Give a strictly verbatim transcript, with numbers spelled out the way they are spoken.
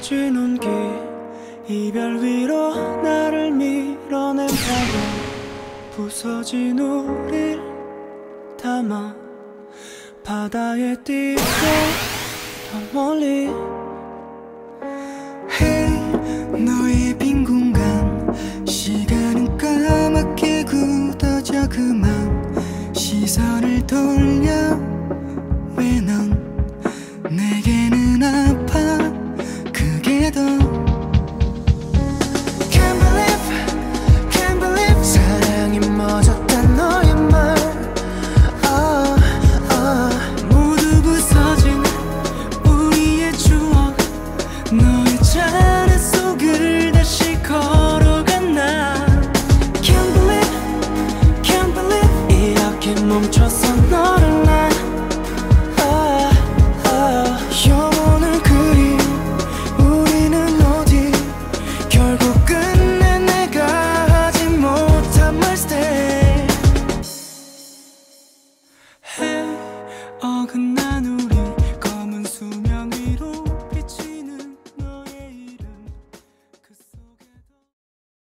쏟아진 온기 이별 위로 나를 밀어낸 파도 부서진 우릴 담아 바다에 띄고 더 멀리 Hey 너의 빈 공간 시간은 까맣게 굳어져 그만 시선을 돌려 왜 넌 내게는 아파 그게 더 Can't believe Can't believe 사랑이 멎었단 너의 말 oh, oh. 모두 부서진 우리의 추억 너의 잔해 속을 다시 걸어간 나 Can't believe Can't believe 이렇게 멈춰서 너를